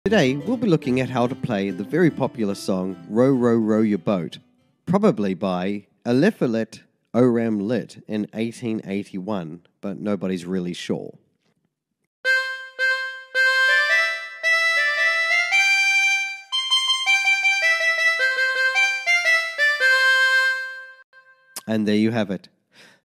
Today, we'll be looking at how to play the very popular song Row, Row, Row Your Boat, probably by Eliphalet Oram Lit in 1881, but nobody's really sure. And there you have it.